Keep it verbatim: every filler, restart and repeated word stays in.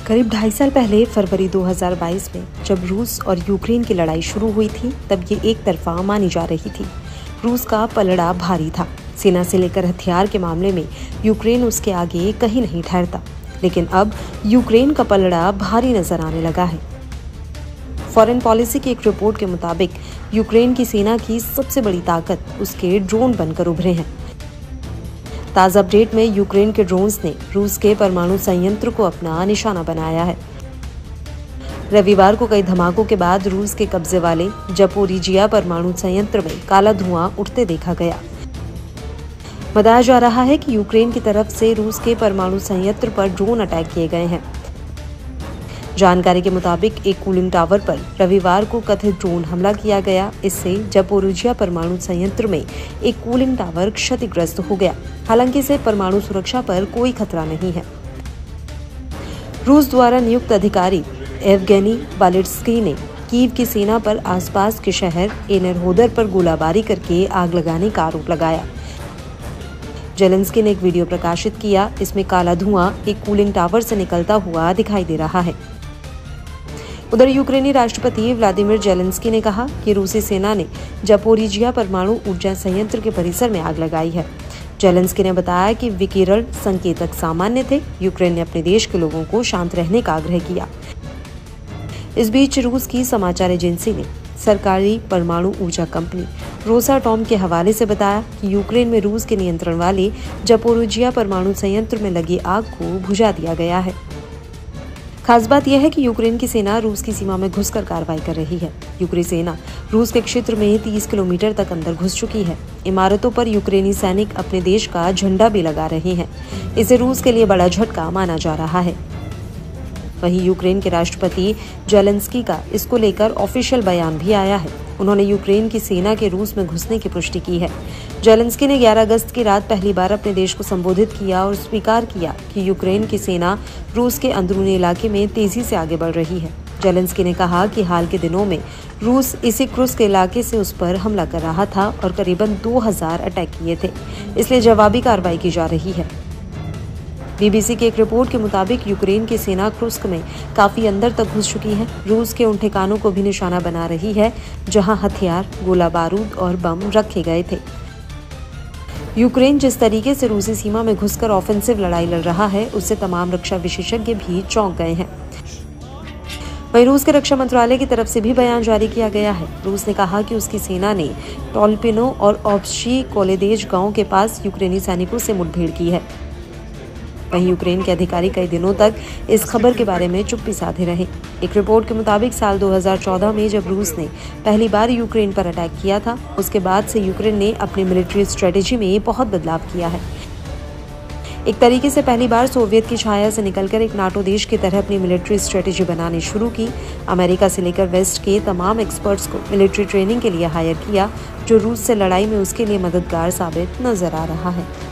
करीब ढाई साल पहले फरवरी दो हज़ार बाईस में जब रूस और यूक्रेन की लड़ाई शुरू हुई थी, तब ये एक तरफा मानी जा रही थी। रूस का पलड़ा भारी था। सेना से लेकर हथियार के मामले में यूक्रेन उसके आगे कहीं नहीं ठहरता। लेकिन अब यूक्रेन का पलड़ा भारी नजर आने लगा है। फॉरेन पॉलिसी की एक रिपोर्ट के मुताबिक यूक्रेन की सेना की सबसे बड़ी ताकत उसके ड्रोन बनकर उभरे हैं। ताज़ा अपडेट में यूक्रेन के ड्रोन्स ने रूस के परमाणु संयंत्र को अपना निशाना बनाया है। रविवार को कई धमाकों के बाद रूस के कब्जे वाले जपोरिजिया परमाणु संयंत्र में काला धुआं उठते देखा गया। बताया जा रहा है कि यूक्रेन की तरफ से रूस के परमाणु संयंत्र पर ड्रोन अटैक किए गए हैं। जानकारी के मुताबिक एक कूलिंग टावर पर रविवार को कथित ड्रोन हमला किया गया। इससे जपोरिजिया परमाणु संयंत्र में एक कूलिंग टावर क्षतिग्रस्त हो गया। हालांकि इसे परमाणु सुरक्षा पर कोई खतरा नहीं है। रूस द्वारा नियुक्त अधिकारी एवगेनी बालिट्स्की ने कीव की सेना पर आसपास के शहर एनेरहोदर पर गोलाबारी करके आग लगाने का आरोप लगाया। जेलेंस्की ने एक वीडियो प्रकाशित किया। इसमें काला धुआं एक कूलिंग टावर से निकलता हुआ दिखाई दे रहा है। उधर यूक्रेनी राष्ट्रपति व्लादिमीर जेलेंस्की ने कहा कि रूसी सेना ने जपोरिजिया परमाणु ऊर्जा संयंत्र के परिसर में आग लगाई है। जेलेंस्की ने बताया कि विकिरण संकेतक सामान्य थे। यूक्रेन ने अपने देश के लोगों को शांत रहने का आग्रह किया। इस बीच रूस की समाचार एजेंसी ने सरकारी परमाणु ऊर्जा कंपनी रोसाटॉम के हवाले से बताया कि यूक्रेन में रूस के नियंत्रण वाले जपोरिजिया परमाणु संयंत्र में लगी आग को बुझा दिया गया है। खास बात यह है कि यूक्रेन की सेना रूस की सीमा में घुसकर कार्रवाई कर रही है। यूक्रेनी सेना रूस के क्षेत्र में तीस किलोमीटर तक अंदर घुस चुकी है। इमारतों पर यूक्रेनी सैनिक अपने देश का झंडा भी लगा रहे हैं। इसे रूस के लिए बड़ा झटका माना जा रहा है। वहीं यूक्रेन के राष्ट्रपति जेलेंस्की का इसको लेकर ऑफिशियल बयान भी आया है। उन्होंने यूक्रेन की सेना के रूस में घुसने की पुष्टि की है। जेलेंस्की ने ग्यारह अगस्त की रात पहली बार अपने देश को संबोधित किया और स्वीकार किया कि यूक्रेन की सेना रूस के अंदरूनी इलाके में तेजी से आगे बढ़ रही है। जेलेंस्की ने कहा कि हाल के दिनों में रूस इसी क्रुस्क के इलाके से उस पर हमला कर रहा था और करीबन दो हज़ार अटैक किए थे, इसलिए जवाबी कार्रवाई की जा रही है। बीबीसी की एक रिपोर्ट के मुताबिक यूक्रेन की सेना क्रुस्क में काफी अंदर तक घुस चुकी है। रूस के उन ठिकानों को भी निशाना बना रही है जहां हथियार, गोला बारूद और बम रखे गए थे। यूक्रेन जिस तरीके से रूसी सीमा में घुसकर ऑफेंसिव लड़ाई लड़ रहा है, उससे तमाम रक्षा विशेषज्ञ भी चौंक गए हैं। वहीं रूस के रक्षा मंत्रालय की तरफ से भी बयान जारी किया गया है। रूस ने कहा कि उसकी सेना ने टोल्पिनो और ऑब्शी कोलेदेज गांव के पास यूक्रेनी सैनिकों से मुठभेड़ की है। वहीं यूक्रेन के अधिकारी कई दिनों तक इस खबर के बारे में चुप्पी साधे रहे। एक रिपोर्ट के मुताबिक साल दो हज़ार चौदह में जब रूस ने पहली बार यूक्रेन पर अटैक किया था, उसके बाद से यूक्रेन ने अपनी मिलिट्री स्ट्रेटेजी में बहुत बदलाव किया है। एक तरीके से पहली बार सोवियत की छाया से निकलकर एक नाटो देश की तरह अपनी मिलिट्री स्ट्रेटेजी बनानी शुरू की। अमेरिका से लेकर वेस्ट के तमाम एक्सपर्ट्स को मिलिट्री ट्रेनिंग के लिए हायर किया, जो रूस से लड़ाई में उसके लिए मददगार साबित नजर आ रहा है।